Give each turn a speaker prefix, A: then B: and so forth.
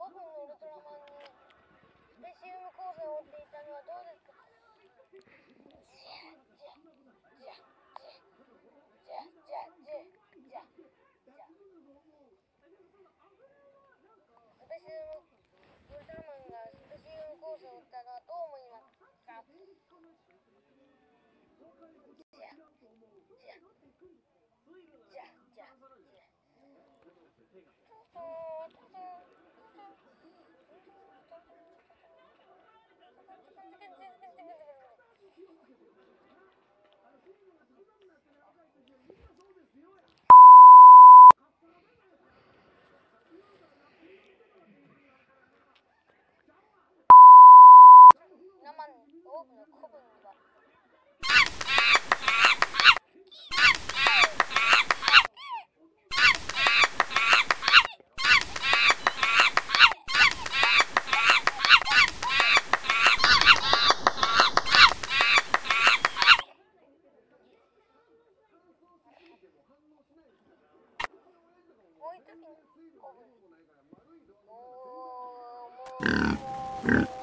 A: 5分のウルトラマンにスペシウム光線を追っていたのはどうですか？スペシウムウルトラマンがスペシウム光線を追ったのはどう思いますか？生に多くの古文にはこういう時に古文もう